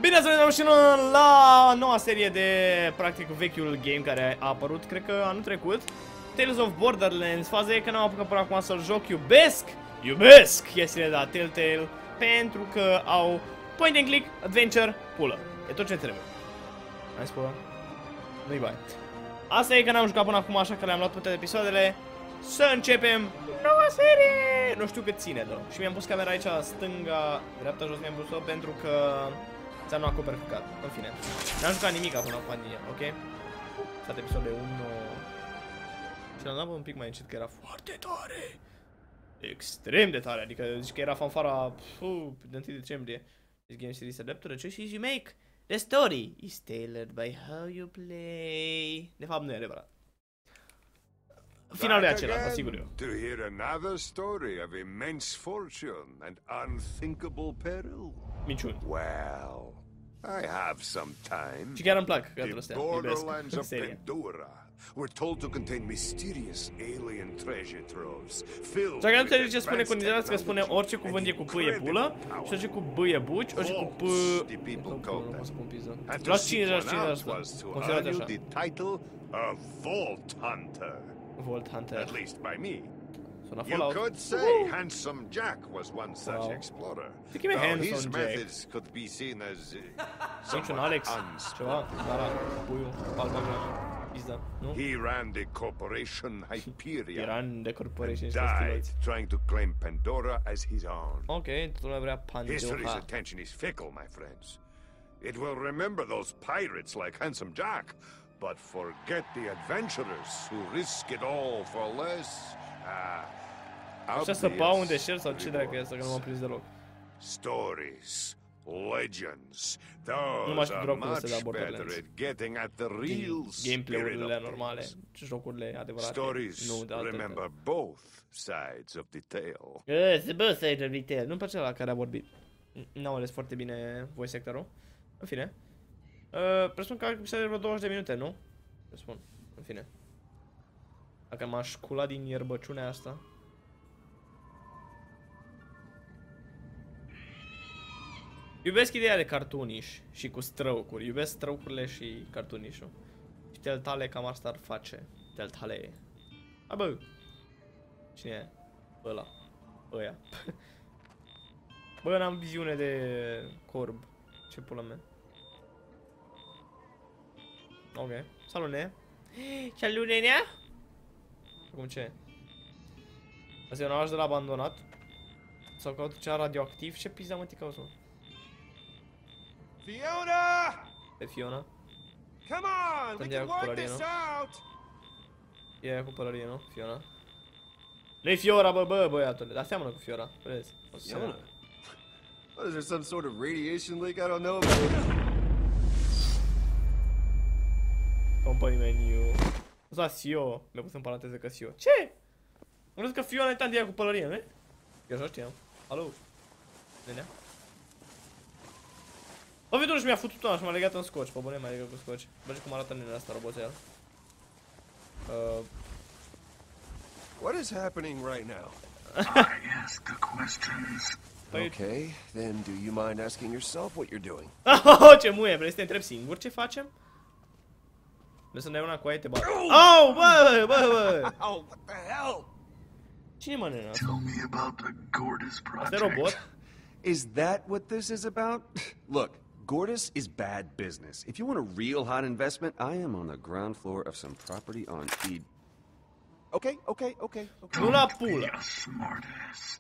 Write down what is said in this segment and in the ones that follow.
Bine ați venit și la noua serie de, practic, vechiul game care a apărut, cred că anul trecut, Tales of Borderlands. Faza e că n-am apucat până acum să-l joc. Iubesc chestiile de la Telltale, pentru că au point and click, adventure, pulă. E tot ce trebuie. Hai spulă. Nu-i bai. Asta e că n-am jucat până acum, așa că le-am luat toate episoadele. Să începem noua serie! Nu știu cât ține, da. Și mi-am pus camera aici, stânga, dreapta, jos, mi-am pus-o pentru că ți-am nu acoperă căcat. În fine. N-am jucat nimic până acum din el, ok? Toate episoadele 1. Și l-am dat un pic mai încet, că era foarte tare. Extrem de tare, adică zici că era fanfara de 1 decembrie. This game series adapted, the choices you make. The story is tailored by how you play. De fapt nu e adevărat. Finalul e acela, asigur eu. To hear another story of immense fortune and unthinkable peril. Minciuni. Well, I have some time. Și chiar îmi plac The găturile astea, borderlands iubesc of seria. Pandora were told to contain mysterious alien treasure troves filled Dacă nu with înțelegi ce spune, advanced considerați că spune technology orice cuvânt e and cu p e pulă, incredible și orice cu b e buci, orice cu p... The people Nu called pot să them. pun pizza. And to Luați seek 50 one out 50%. was to Considerați earn you așa. the title of Vault Hunter. Vault Hunter. At least by me. Sună You Fallout. could say Handsome Jack was one such Wow. explorer. Să cheme Though his Handsome Jack. methods could be seen as Sunt un somewhat Alex, ceva, unspoken. Lara, puiul, palma, pizza, nu? He ran the corporation Hyperion Iran de corporation and și died stilați. trying to claim Pandora as his own. Ok, totul lumea vrea History's Pandora. attention is fickle, my friends. It will remember those pirates like Handsome Jack, but forget the adventurers who risk it all for less. Așa să pau un deșert sau ce dracu e asta, că nu m-am prins deloc. Stories, legends, Nu those mai știu are dropurile astea de la much better Borderlands. at getting at the Din real spirit gameplay-urile of normale, things. jocurile adevărate, Stories nu de alte. remember both sides of the tale. Se bă să-i revite. Nu-mi place la care a vorbit. N-am ales foarte bine voice actor-ul. În fine. Presupun că are vreo 20 de minute, nu? Presupun. În fine. Dacă m-aș cula din ierbăciunea asta. Iubesc ideea de cartooniș și cu străucuri. Iubesc străucurile și cartoonișul. Și Telltale cam asta ar face. Telltale. A, bă. Cine e? Ăla. Ăia. Bă, n-am viziune de corb. Ce pula mea. Ok. Salut, ne. Salut, nenea. Acum ce? Asta e un oraș de la abandonat. Sau caut cea radioactiv. Ce pizda mă tica o Fiona! Pe Fiona. Come on! We Andiamo can con work Fiorino. this out! E aia cu pălărie, nu? Fiona. Nu-i Fiora, bă, băiatule. Dar seamănă cu Fiora. Vezi? O să seamănă. What, is there some sort of radiation leak I don't know about? Company menu. O să Sio. Mi-a pus în paranteză că Sio. Ce? Am crezut că Fiona e tantia cu pălărie, nu? Eu așa știam. Alo? Nenea? Bă, vedul și mi-a futut una și m-a legat în scoci. Pe bune, m-a legat cu scoci. Bă, cum arată nenea asta, roboțel. What is happening right now? I ask the questions. Okay, then do you mind asking yourself what you're doing? Oh, ce muie, vrei să te întreb singur ce facem? Vrei să ne dai una cu aia, te bat. Oh, bă! Oh, what the hell? Cine mă nena asta? Tell me about the Gordis Asta e project. robot? Is that what this is about? Look, Gordis is bad business. If you want a real hot investment, I am on the ground floor of some property on Ed. Okay. Nu la Don't be pulă. a smartass.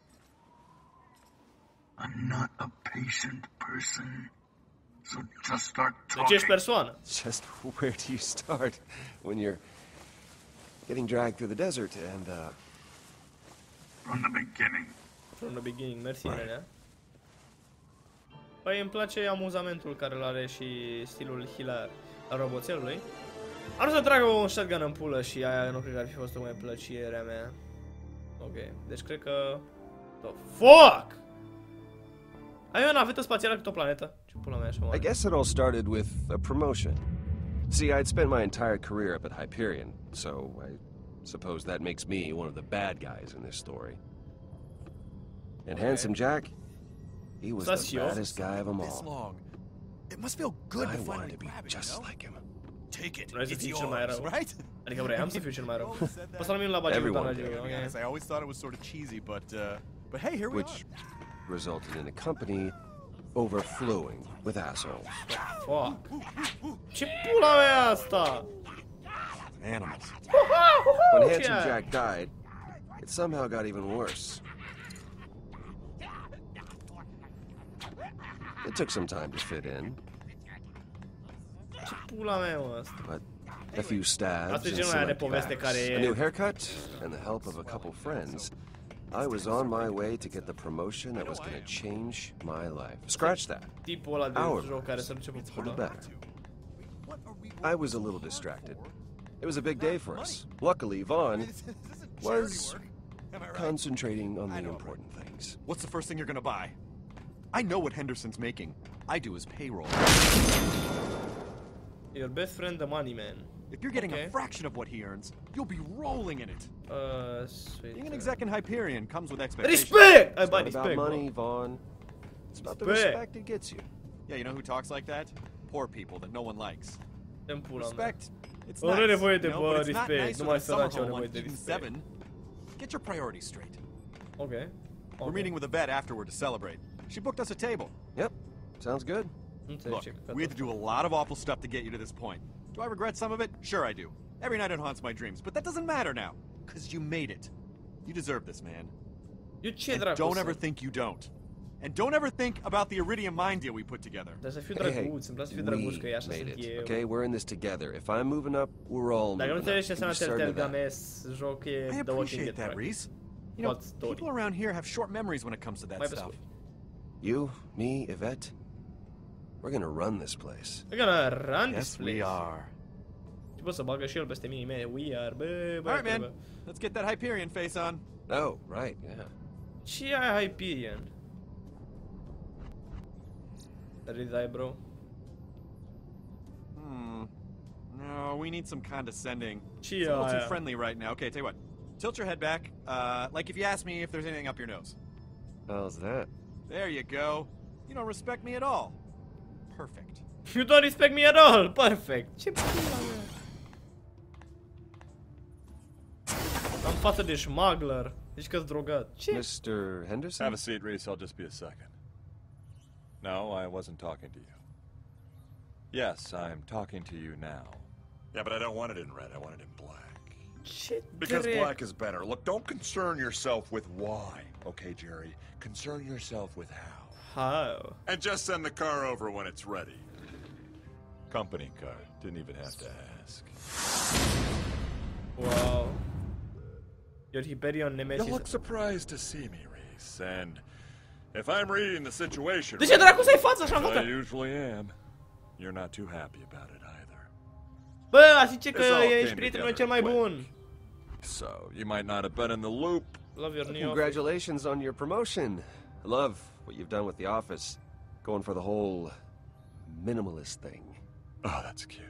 I'm not a patient person. So just start Deci talking. ești persoană. Just where do you start when you're getting dragged through the desert and, From the beginning. From the beginning, mersi, nenea. Păi îmi place amuzamentul care îl are și stilul hilar al roboțelului. Ar să tragă un shotgun în pulă și aia nu cred că ar fi fost o mai plăcerea mea. Ok, deci cred că... The fuck! Ai o navetă spațială cât o planetă? Ce pula mea așa I mare? guess it all started with a promotion. See, I'd spent my entire career up at Hyperion, so I suppose that makes me one of the bad guys in this story. And Handsome Jack, he was the Sasio. baddest guy of them This all. long. It must feel good to I wanted finally to be grab it, you just know? like him. Take it. Vrei să It's fii cel mai rău. yours, right? Adică vreau să fiu cel mai rău. Poți să numim la Everyone Bagiu, did. To be honest, I always thought it was sort of cheesy, but hey, here we Which resulted in a company overflowing with assholes. Fuck. Ce pula mea e asta? are. Animals. When Ce Handsome ai? Jack died, it somehow got even worse. It took some time to fit in, Ce pula mea e mă asta? but a few stabs Asta e and genul some ăla de empty poveste backs, care a new e... haircut, and the help of a couple friends, I was on my way to get the promotion that was going to change my life. Scratch that. Tipul ăla de Our joc care se duce pe For the pula. better. I was a little distracted. It was a big day for us. Luckily, Vaughn was concentrating on the important things. What's the first thing you're gonna buy? I know what Henderson's making. I do his payroll. Your best friend, the money man. If you're getting Okay. a fraction of what he earns, you'll be rolling in it. Sweet. Being an exec in Hyperion comes with expectations. Respect! Ai It's bani, not about respect, money, bă. Vaughn. It's about the Respect. respect it gets you. Yeah, you know who talks like that? Poor people that no one likes. Dă-mi pula mea. Respect. It's Oh, nu nice, e nevoie de you know, but it's not respect, nicer numai than summer săraci au home on nevoie de Eden respect. 7. Get your priorities straight. Ok. We're meeting with a vet afterward to celebrate. She booked us a table. Yep, sounds good. Nu înțeleg Look, ce we had to do a lot of awful stuff to get you to this point. Do I regret some of it? Sure I do. Every night it haunts my dreams, but that doesn't matter now, because you made it. You deserve this, man. Eu ce And dracu don't să- ever think you don't. And don't ever think about the Iridium mine deal we put together. Dar să fiu Hey, drăguț, îmi place să fiu drăguț că e we așa made sunt it. eu. Okay, we're in this together. If I'm moving up, we're all Dacă nu moving înțelegi ce up. înseamnă You started Telltale that. Games, joc e I The Walking appreciate Dead. that, practic. Reese. You know, What story? people around here have short memories when it comes to that Mai pe stuff. scurt. You, me, Yvette, we're gonna run this place. We're gonna run this Yes, place. we are. Și bă, să bagă și el peste mine, man. We are, bă, All right, bă. man. Let's get that Hyperion face on. Oh, right, yeah. Ce ai Hyperion? Ridai, bro. No, we need some condescending. It's Ce a little too aia? friendly right now. Okay, tell you what. Tilt your head back, like if you ask me if there's anything up your nose. How's that? There you go. You don't respect me at all. Perfect. You don't respect me at all. Perfect. Ce pula mea? Am față de smuggler. Zici că-s drogat. Ce? Mr. Henderson? Have a seat, Reese. I'll just be a second. No, I wasn't talking to you. Yes, I'm talking to you now. Yeah, but I don't want it in red. I want it in black. Ce Because drept? black is better. Look, don't concern yourself with why, okay, Jerry? Concern yourself with how. How? And just send the car over when it's ready. Company car. Didn't even have to ask. Wow. Your Hyperion You Nemesis. look surprised to see me, Reese. And if I'm reading the situation De ce dracu să-i față așa în I față? usually am, you're not too happy about it either. Bă, zice că This all ești came prietenul meu together cel mai quick. bun. So, you might not have been in the loop. Love your new office. Congratulations on your promotion. I love what you've done with the office. Going for the whole minimalist thing. Oh, that's cute.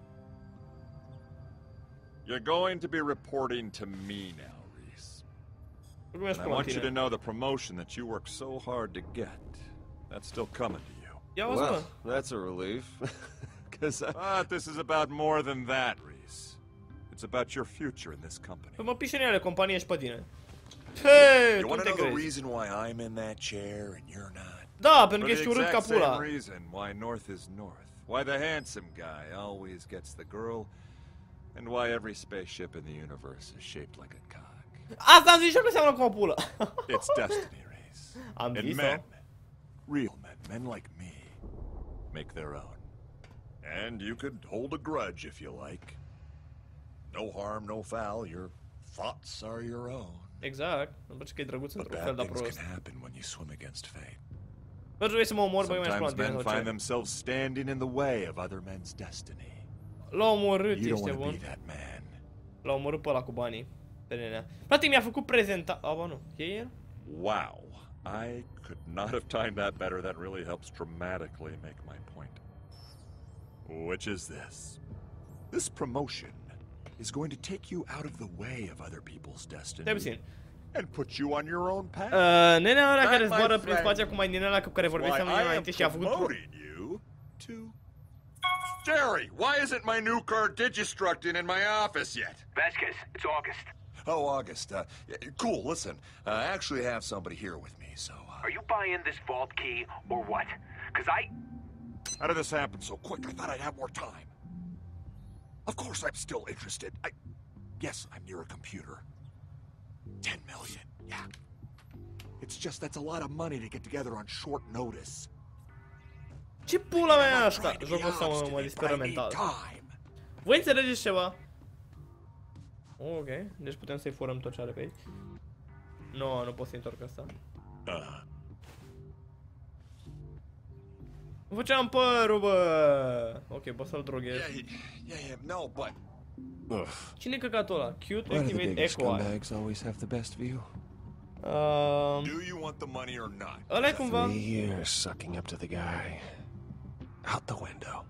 You're going to be reporting to me now, Reese. Glumesc And I cu want you to tine. know the promotion that you worked so hard to get. That's still coming to you. Ia uzi, Well, mă. that's a relief. Because But this is about more than that, Reese. It's about your future in this company. Păi mă pișe companie și pe tine. Hei, You tu want te to know the crezi? reason why I'm in that chair and you're not? Da, pentru For că the ești urât ca exact same pula. reason why North is North. Why the handsome guy always gets the girl. And why every spaceship in the universe is shaped like a cock. Asta am zis și eu că seamănă cu o pulă. It's destiny, Reese. Am And zis-o. men, real men, men like me, make their own. And you could hold a grudge if you like. No harm, no foul. Your thoughts are your own. Exact. Îmi place că e drăguț But într-un fel bad de things prost. can happen when you swim against fate. Bă, trebuie să mă omor, băi, mai Sometimes exploat men din find ce. themselves standing in the way of other men's destiny. L-a omorât, You don't ești want to bun. be that man. L-a omorât pe ăla cu banii. Pe nenea. Practic mi-a făcut prezenta... A, bă, nu. E el? Wow. I could not have timed that better. That really helps dramatically make my point. Which is this. This promotion is going to take you out of the way of other people's Stai destiny puțin. and put you on your own path. Nenea ăla care That, my zboară prin friend, spațiu acum, mai din ăla cu care Why vorbeam I noi am înainte și a făcut... promoting you to? Jerry, why isn't my new car Digistructing in my office yet? Vasquez, it's August. Oh, August. Cool, listen. I actually have somebody here with me, so... Are you buying this vault key or what? Because How did this happen so quick? I thought I'd have more time. Of course I'm still interested. Yes, I'm near a computer. 10 million, yeah. It's just that's a lot of money to get together on short notice. Ce pula mea e asta? Jocul ăsta mă disperă mental. Voi înțelegeți ceva? Ok, deci putem să-i furăm tot ce are pe aici. Nu pot să-i întorc asta. Făceam părul, bă! Ok, pot să-l droghez. Yeah, no, but... Cine-i căcatul ăla? Cute, activate Echo Eye. always have the best view? Do you want the money or not? Ăla-i cumva? 3 years sucking up to the guy. Out the window.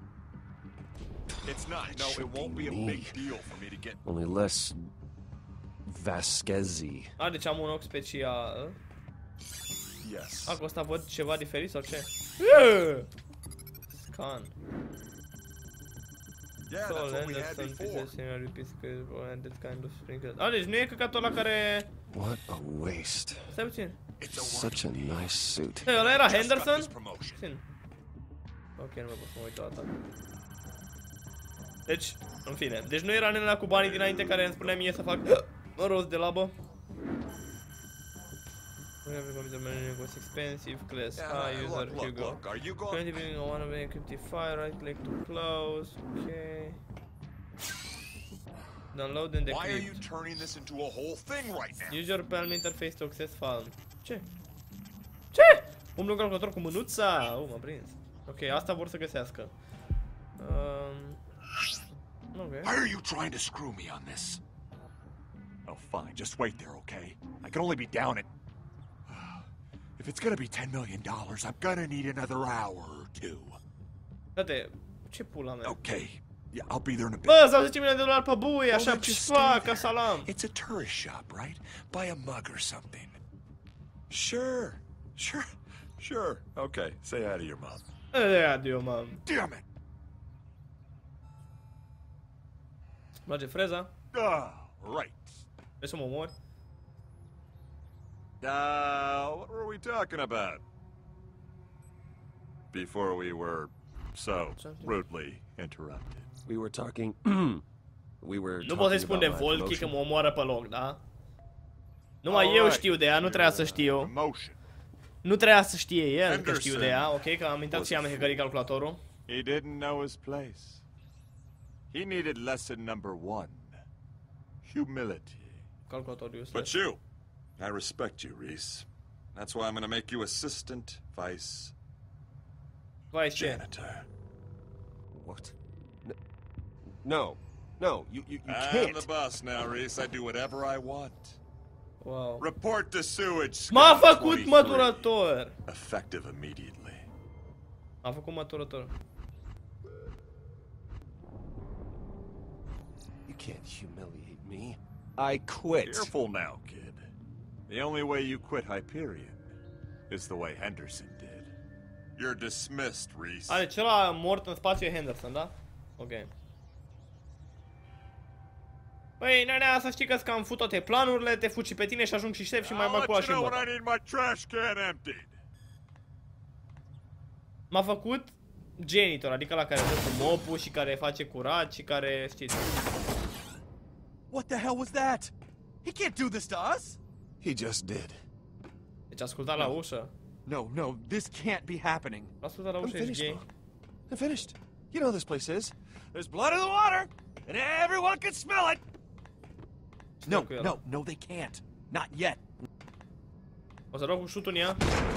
It's not. No, it won't be a big deal for me to get... Only less... Vasquez-y. Deci am un ochi special. Yes. Cu ăsta văd ceva diferit sau ce? Scan. Yeah, that's what we had before. Deci nu e căcatul ăla care... What a waste. Stai puțin. Such a nice suit. Hei, ăla era Henderson? Puțin. Ok, nu mă pot să mă uit o dată. Deci, în fine. Deci nu era nenea cu banii dinainte care îmi spunea mie să fac rost de labă. Was expensive, class A, user, Hugo. Currently I wanna make a file, right click to close, okay. Download and decrypt. Why are you turning this into a whole thing right now? Use your Palm interface to access file. Ce? Ce? Umblă un calculator cu mânuța? M-a prins. Ok, asta vor să găsească. Okay. Why are you trying to screw me on this? Oh, fine. Just wait there, okay? I can only be down at... If it's gonna be $10 million, I'm gonna need another hour or two. Date, ce pula mea? Okay. Yeah, I'll be there in a bit. Bă, sau 10 milioane de dolari pe buie, așa, pșpa, ca salam. It's a tourist shop, right? Buy a mug or something. Sure. Okay, say hi to your mom. Adio, mam. Damn it! Merge freza? Right. Vrei să mă omori? What were we talking about? Before we were so rudely interrupted. We were talking... Nu pot să-i spun de Volky că mă omoară pe loc, da? Numai eu știu de ea, nu trebuia să știu. Nu trebuia să știe el că știu de ea, ok? Că am intrat și am hackerit calculatorul. He didn't know his place. He needed lesson number 1. Humility. Calculatorul useless. But you, I respect you, Reese. That's why I'm gonna make you assistant vice janitor. What? No, you I'm can't. the boss now, Reese. I do whatever I want. Wow. Report to sewage. M-a făcut măturător. Effective immediately. Am făcut măturător. You can't humiliate me. I quit. Careful now, kid. The only way you quit Hyperion is the way Henderson did. You're dismissed, Reese. Deci ăla mort în spațiu e Henderson, da? Ok. Păi, nenea, să știi că-ți cam fut toate planurile, te fuci și pe tine și ajung și șef și mai bag cu și m-a făcut janitor, adică la care dă cu mopul și care face curat și care, știți. What the hell was that? He can't do this to us! He just did. Deci asculta la ușă. No, this can't be happening. Asculta la ușă, ești gay. I'm finished. You know this place is. There's blood in the water, and everyone can smell it! No, they can't. Not yet. O să rog cu șutul în ea.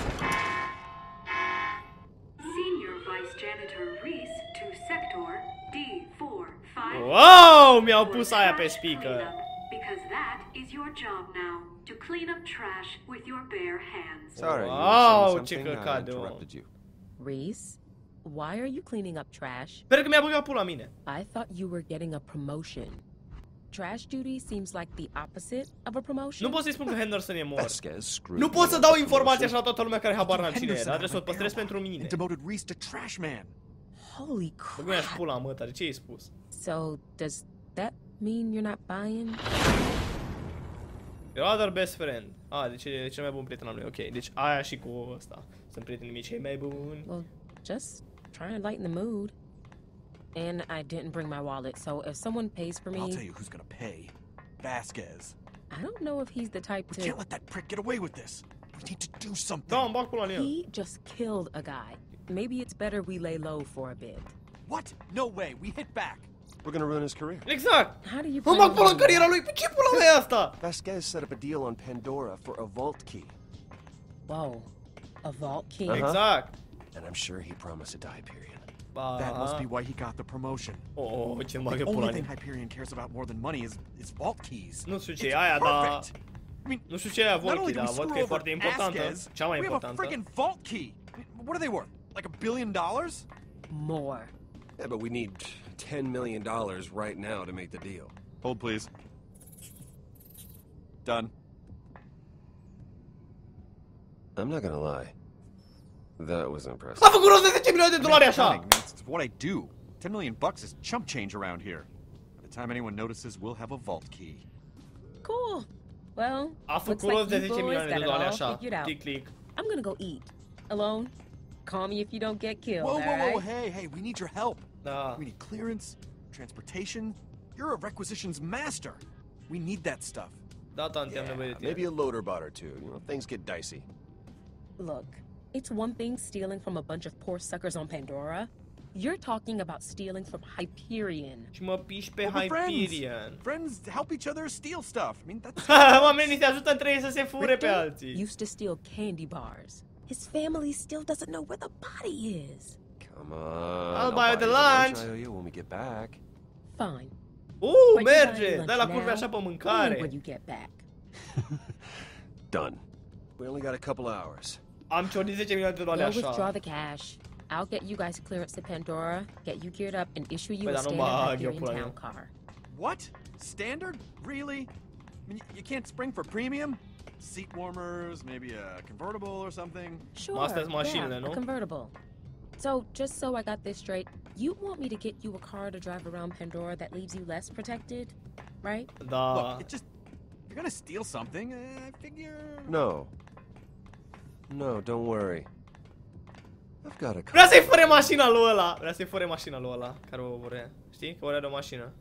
Senior Vice Janitor Reese to Sector D4-5. Wow, mi-au pus aia pe speaker. Because that is your job now, to clean up trash with your bare hands. Sorry, wow, you ce were saying something. I căcat, interrupted you. Reese, why are you cleaning up trash? Sper că mi-a băgat pula mine. I thought you were getting a promotion. Trash duty seems like the opposite of a promotion. Nu pot să-i spun că Henderson e mort. Nu pot să dau informații așa la toată lumea care habar n-am cine e, dar trebuie să o păstrez pentru mine. Demoted Reese to trash man. Holy Băgă-mi-aș crap. pula, mă, tare. Ce ai spus? So, does that mean you're not buying? Your other best friend. Deci e cel mai bun prieten al lui. Ok, deci aia și cu ăsta. Sunt prietenii mei cei mai buni. Well, just trying to lighten the mood. And I didn't bring my wallet, so if someone pays for me... I'll tell you who's gonna pay. Vasquez. I don't know if he's the type We to... can't let that prick get away with this. We need to do something. Da, îmi bag pula în el. He just killed a guy. Maybe it's better we lay low for a bit. What? No way. We hit back. We're gonna ruin his career. Exact! How do you Îmi plan bag on pula în doing cariera that? lui. Pe ce pula mea e asta? Vasquez set up a deal on Pandora for a vault key. Whoa. A vault key? Exact. And I'm sure he promised a Hyperion. That must be why he got the promotion. Oh, ce The bagă pula only în thing el. Hyperion cares about more than money is vault keys. Nu știu ce It's e aia, dar... perfect. I mean, Nu știu ce e aia not only Volky, do dar we văd screw că e over foarte importantă. Vasquez, Cea mai we have a importantă. friggin' vault key. What are they worth? Like $1 billion? More. Yeah, but we need $10 million right now to make the deal. Hold, please. Done. I'm not gonna lie. That was impressive. A făcut rost de 10 milioane de dolari așa! I mean, it's what I do. $10 million is chump change around here. By the time anyone notices, we'll have a vault key. Cool. Well, A looks făcut like rost de you 10 boys milioane got de it dolari all așa. figured out. Click, click. I'm gonna go eat. Alone. Call me if you don't get killed, Whoa, whoa, alright? whoa, hey, we need your help. Da. We need clearance, transportation. You're a requisitions master. We need that stuff. Da, tante, am nevoie de tine. Maybe a loader bot or two. You know, things get dicey. Look, it's one thing stealing from a bunch of poor suckers on Pandora. You're talking about stealing from Hyperion. Și mă piși pe Well, we're Hyperion. Friends help each other steal stuff. I mean, that's... Oamenii se ajută între ei să se fure pe alții. Used to steal candy bars. His family still doesn't know where the body is. Come on. I'll buy you the you lunch. I owe you when we get back. Fine. But you buy Merge! lunch Dai la now curve așa pe and mâncare. when you get back. Done. We only got a couple hours. Am ciordit 10 milioane de dolari They'll withdraw așa. the cash. I'll get you guys clearance to Pandora, get you geared up, and issue you Păi, a dar nu standard bag eu Hyperion pula town mea. car. What? Standard? Really? I mean, you can't spring for premium? Seat warmers, maybe a convertible or something? Sure, Astea sunt mașinile, yeah, nu? a convertible. So, just so I got this straight, you want me to get you a car to drive around Pandora that leaves you less protected, right? Da. Look, it just... If you're gonna steal something, I figure... No. No, don't worry. I've got a Vrea să-i fure mașina lui ăla. Vrea să-i fure mașina lui ăla care o vrea. Știi? Că vrea de o mașină.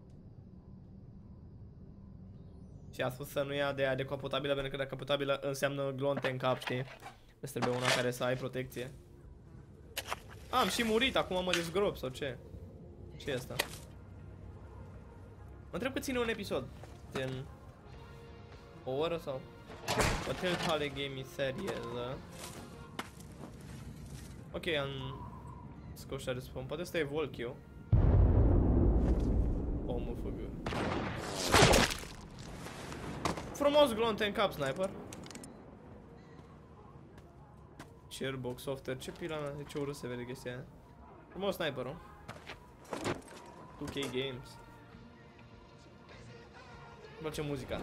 Și a spus să nu ia de aia decapotabilă, pentru că decapotabilă înseamnă glonte în cap, știi? Îți trebuie una care să ai protecție. Am și murit, acum mă dezgrop sau ce? Ce e asta? Mă întreb cât ține un episod. Din o oră sau? O Telltale Game serieză. Ok, am scos și respawn. Poate ăsta e Volkio. O, mă făgă. Frumos glonte în cap, sniper. Sharebox software, ce pila mea, de ce urât se vede chestia aia. Frumos sniperul. 2K Games. Îmi place muzica.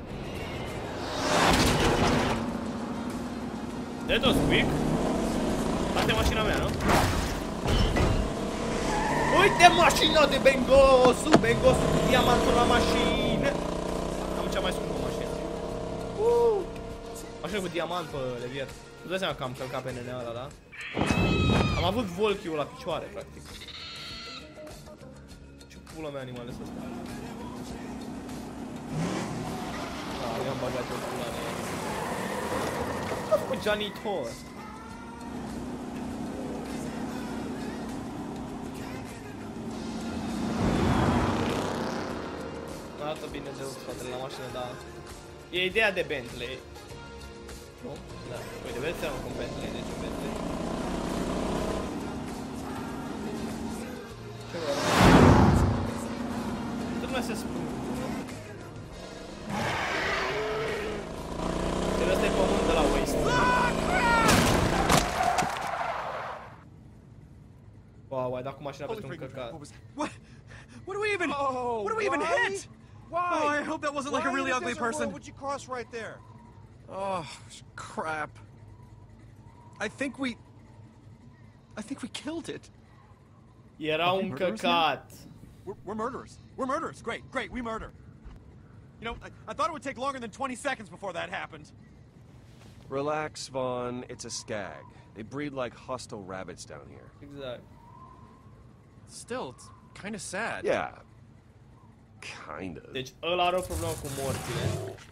Dead or Squeak? Asta e mașina mea, nu? Uite mașina de Bengosu! Bengosu cu diamantul la mașină! Am cea mai scumpă mașină. Mașină cu diamant pe levier. Nu dai seama că am călcat pe nenea ăla, da? Am avut Volkio la picioare, practic. Ce pula mea animale sunt astea? Da, i-am bagat eu pula mea. A făcut janitor. Arată bine de spatele la mașină, dar... E ideea de Bentley. Nu? Da. Uite, vezi seama cum Bentley, deci un Bentley. Ce vă arăt? Toată lumea se spune. Deci ăsta e pământ de la Waste. Wow, ai dat cu mașina peste un căcat. What do we even... what do we even hit? Why? Oh, I hope that wasn't like a really ugly person. Would you cross right there? Oh, crap. I think we killed it. Era un căcat. We're murderers. We're murderers. Great, great, we murder. You know, I thought it would take longer than 20 seconds before that happened. Relax, Vaughn. It's a skag. They breed like hostile rabbits down here. Exact. Still, it's kind of sad. Yeah. Kinda. Deci ăla are o problemă cu morțile.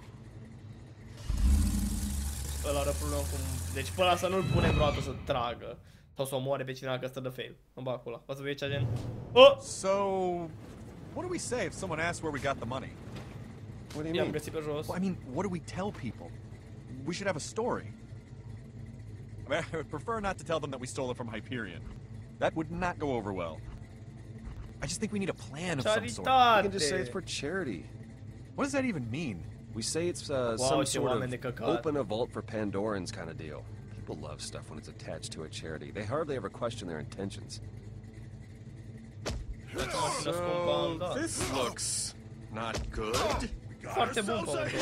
Ăla are o problemă cu... Deci pe ăla să nu-l punem vreodată să tragă. Sau să omoare pe cineva că stă de fail. În bacul ăla. O să fie cea gen... Oh! So, what do we say if someone asks where we got the money? What do you I-am mean? găsit pe jos. Well, I mean, what do we tell people? We should have a story. I mean, I would prefer not to tell them that we stole it from Hyperion. That would not go over well. I just think we need a plan of some sort. You can just say it's for charity. What does that even mean? We say it's some sort of open a vault for Pandorans kind of deal. People love stuff when it's attached to a charity. They hardly ever question their intentions. So, this looks not good. Foarte bun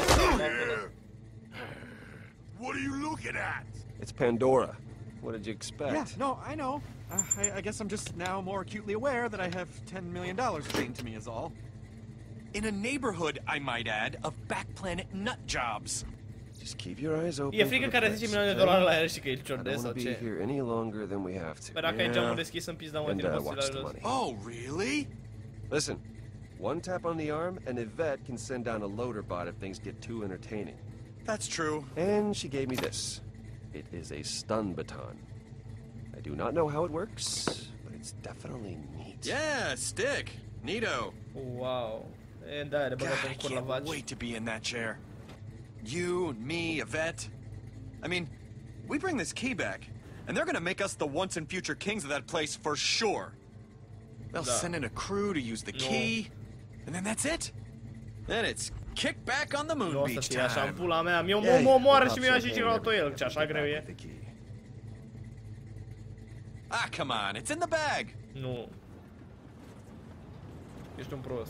What are you looking at? It's Pandora. What did you expect? Yeah, no, I know. I guess I'm just now more acutely aware that I have $10 million chained to me is all. In a neighborhood, I might add, of back-planet nut jobs. Just keep your eyes open. E frică că are 10 milioane de dolari la el și că e I don't ciordesc want sau to be ce. here any longer than we have to. Păi dacă ai geamul deschis în pizda, mă And tine watch poți the la money. Oh, really? Listen, one tap on the arm, and Yvette can send down a loader bot if things get too entertaining. That's true. And she gave me this. It is a stun baton. I do not know how it works, but it's definitely neat. Yeah, stick. Neato. Wow. E, da, are băgat în cur la Can't vaci. wait to be in that chair. You and me, Yvette. I mean, we bring this key back, and they're gonna make us the once and future kings of that place for sure. They'll send in a crew to use the key, and then that's it. Then it's kick back on the moon Nu o să beach fie așa în time. pula mea. Mă omoară și mi-a și ciclat-o el, ce așa greu e. Ah, come on, it's in the bag. Nu. Ești un prost.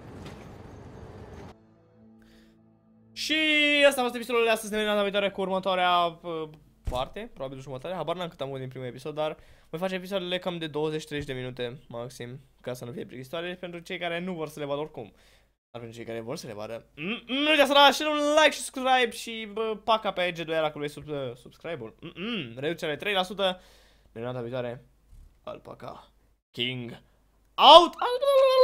Și asta a fost episodul de astăzi. Ne vedem data viitoare cu următoarea parte, probabil jumătate. Habar n-am cât am avut din primul episod, dar voi face episoadele cam de 20-30 de minute maxim, ca să nu fie plictisitoare pentru cei care nu vor să le vadă oricum. Dar pentru cei care vor să le vadă, nu uitați să dați și un like și subscribe și paca pe G2 cu subscribe-ul. Reducere 3%. Ne vedem data viitoare. Alpaca King out!